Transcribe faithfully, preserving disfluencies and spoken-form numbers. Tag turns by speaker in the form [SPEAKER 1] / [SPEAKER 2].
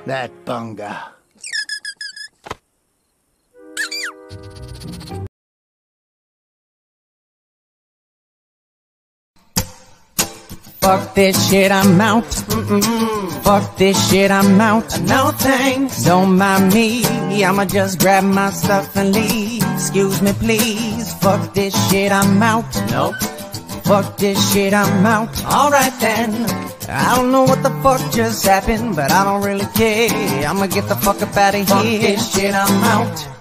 [SPEAKER 1] that bunga.
[SPEAKER 2] Fuck this shit, I'm out. Mm-mm. Fuck this shit, I'm out. No thanks. Don't mind me, I'ma just grab my stuff and leave. Excuse me, please. Fuck this shit, I'm out. Nope. Fuck this shit, I'm out. Alright then. I don't know what the fuck just happened, but I don't really care. I'ma get the fuck up out of here. Fuck this shit, I'm out.